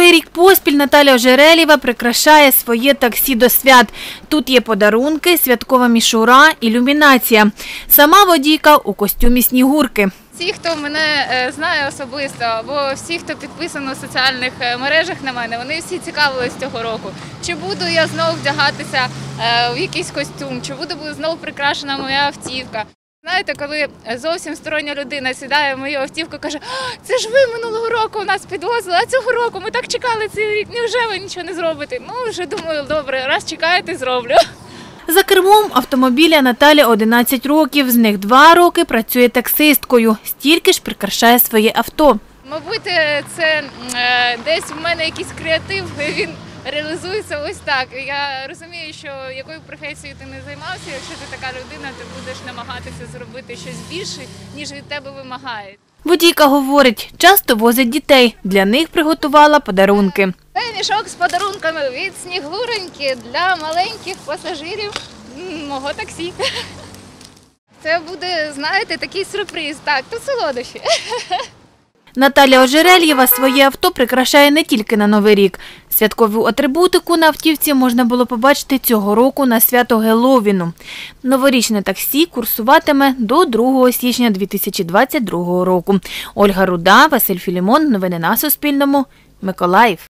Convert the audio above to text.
Другий рік поспіль Наталя Ожерелєва прикрашає своє таксі до свят. Тут є подарунки, святкова мішура, ілюмінація. Сама водійка у костюмі Снігурки. Всі, хто мене знає особисто, або всі, хто підписано в соціальних мережах на мене, вони всі цікавились цього року. Чи буду я знову вдягатися в якийсь костюм, чи буде знову прикрашена моя автівка. Знаєте, коли зовсім стороння людина сідає в мою автівку і каже: «Це ж ви минулого року нас підвозили, а цього року ми так чекали цей рік, невже ви нічого не зробите?» Ну, вже думаю, добре, раз чекаєте, зроблю. За кермом автомобіля Наталі 11 років, з них 2 роки працює таксисткою, стільки ж прикрашає своє авто. Мабуть, це десь в мене якийсь креатив, він реалізується ось так. Я розумію, що якою професією ти не займався, якщо ти така людина, ти будеш намагатися зробити щось більше, ніж від тебе вимагають. Водійка говорить, часто возить дітей, для них приготувала подарунки. Це мішок з подарунками від Снігуреньки для маленьких пасажирів мого таксі. Це буде, знаєте, такий сюрприз. Так, тут солодощі. Наталя Ожерелєва своє авто прикрашає не тільки на Новий рік. Святкову атрибутику на автівці можна було побачити цього року на свято Геловіну. Новорічне таксі курсуватиме до 2 січня 2022 року. Ольга Руда, Василь Філімон. Новини на Суспільному. Миколаїв.